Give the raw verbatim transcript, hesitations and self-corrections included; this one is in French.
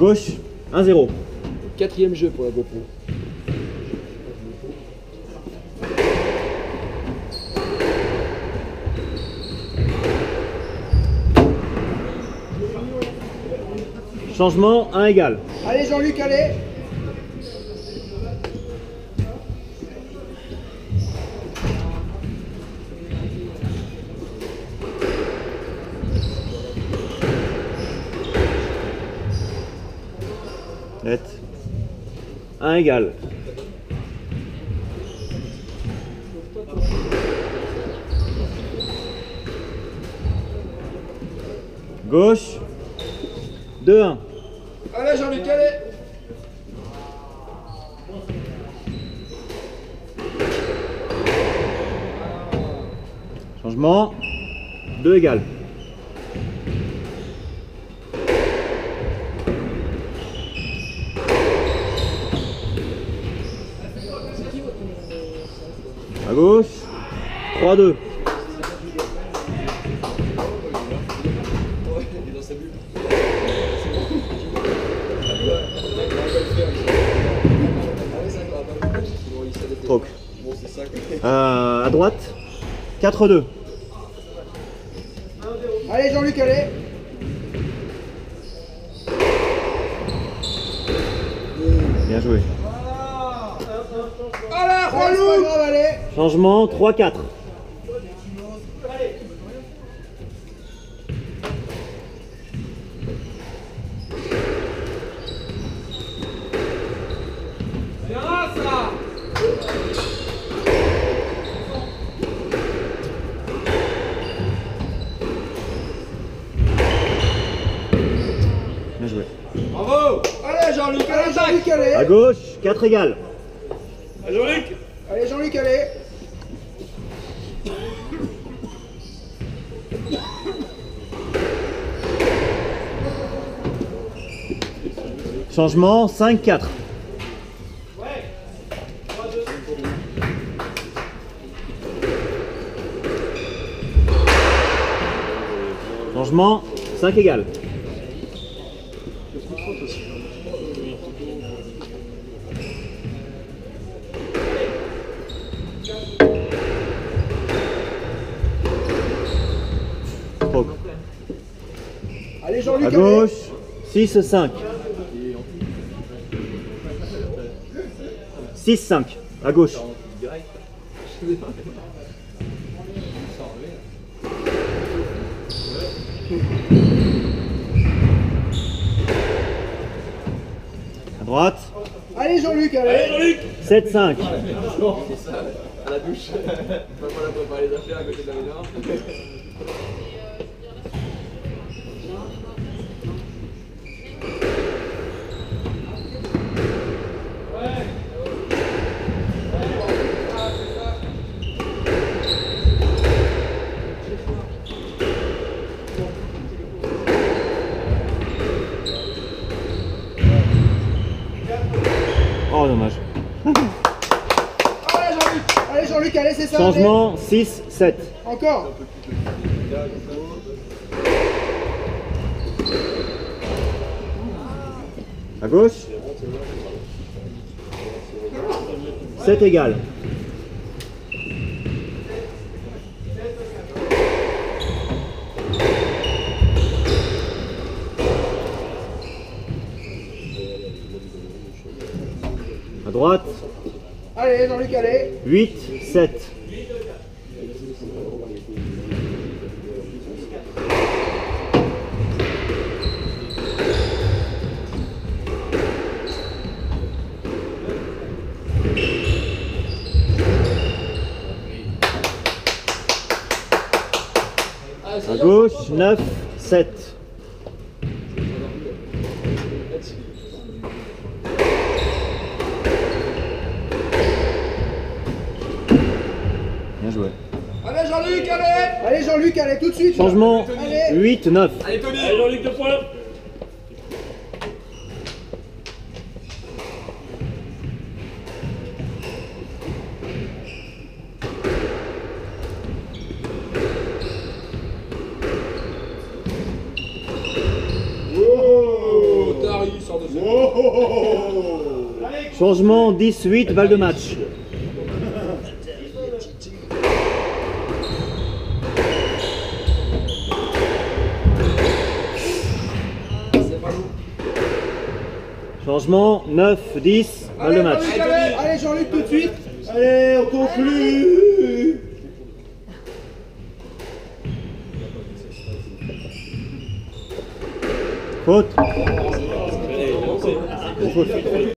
gauche, un zéro. Quatrième jeu pour la GoPro. Changement, un égal. Allez Jean-Luc, allez. Net. un égal. Gauche, deux un. Allez Jean-Luc, allez. Changement, deux égal. À gauche, trois deux. Troc. Euh, à droite, quatre deux. Allez Jean-Luc, allez. Bien joué. Allez, Roilou. Allez. Changement, trois quatre. Bien joué. Bravo. Allez Jean-Luc, allez Jean-Luc, allez. À gauche, quatre égal. Allez Jean-Luc. Allez Jean-Luc, allez. Changement, cinq quatre. Changement, cinq égal. Allez Jean-Luc, À allez. gauche, six cinq. six cinq, à gauche. À droite, Allez Jean-Luc, allez. sept cinq. C'est ça, à la douche. On va pas la préparer les affaires à côté de la baignoire. Oh, dommage. Allez Jean-Luc. Allez Jean-Luc, allez, c'est ça. Changement, six sept. Allez. Encore. À gauche, sept égal. À droite, Allez Jean-Luc, allez. huit sept. À gauche, neuf sept. Bien joué. Allez Jean-Luc, allez. Allez Jean-Luc, allez tout de suite. Changement, Allez. huit neuf. Allez Tony. Allez Jean-Luc, deux points. Oh, Tari, sans Changement dix-huit, balle de match. Changement neuf, dix, balle de match. Jean-Luc, allez, allez Jean-Luc tout de suite. Allez, on conclut. Faute. Faute.